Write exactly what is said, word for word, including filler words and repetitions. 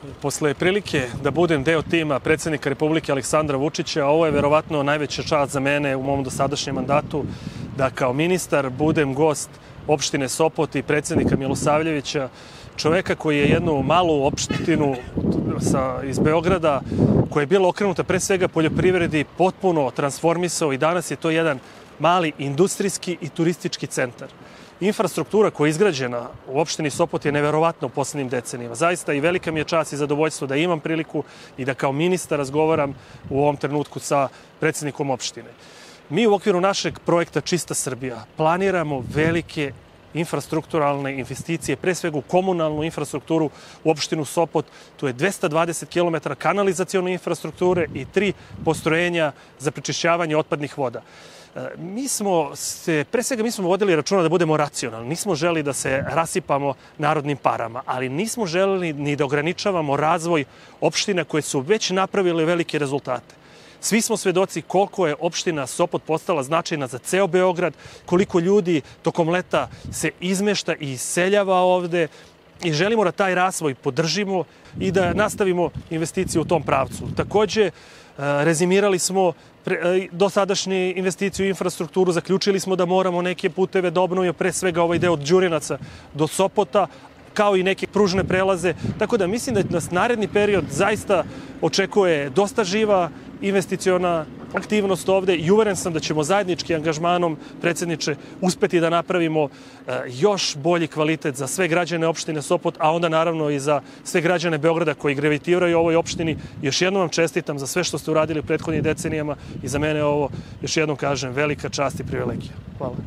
Posle prilike da budem deo tima predsednika Republike Aleksandra Vučića, ovo je verovatno najveća čast za mene u mom dosadašnjem mandatu da kao ministar budem gost opštine Sopot i predsednika Milosavljevića, čoveka koji je jednu malu opštinu sa, iz Beograda, koja je bila okrenuta pre svega poljoprivredi, potpuno transformisao i danas je to jedan mali industrijski i turistički centar. Infrastruktura koja je izgrađena u opštini Sopot je neverovatna u poslednjim decenijama. Zaista i velika mi je čast i zadovoljstvo da imam priliku i da kao ministar razgovaram u ovom trenutku sa predsednikom opštine. Mi u okviru našeg projekta Čista Srbija planiramo velike infrastrukturalne investicije, pre svega u komunalnu infrastrukturu u opštinu Sopot. Tu je dvesta dvadeset kilometara kanalizacione infrastrukture i tri postrojenja za prečišćavanje otpadnih voda. Mi smo se, pre svega mi smo vodili računa da budemo racionalni, nismo želeli da se rasipamo narodnim parama, ali nismo želeli ni da ograničavamo razvoj opština koje su već napravile velike rezultate. Svi smo svedoci koliko je opština Sopot postala značajna za ceo Beograd, koliko ljudi tokom leta se izmešta i iseljava ovde i želimo da taj razvoj podržimo i da nastavimo investicije u tom pravcu. Takođe, rezimirali smo dosadašnje investicije u infrastrukturu, zaključili smo da moramo neke puteve da obnovimo, pre svega ovaj deo od Đurinaca do Sopota, kao i neke pružne prelaze. Tako da mislim da nas naredni period zaista očekuje dosta živa investiciona aktivnost ovde i uveren sam da ćemo zajednički angažmanom, predsedniče, uspeti da napravimo još bolji kvalitet za sve građane opštine Sopot, a onda naravno i za sve građane Beograda koji gravitiraju ovoj opštini. Još jednom vam čestitam za sve što ste uradili u prethodnim decenijama i za mene ovo, još jednom kažem, velika čast i privilegija. Hvala.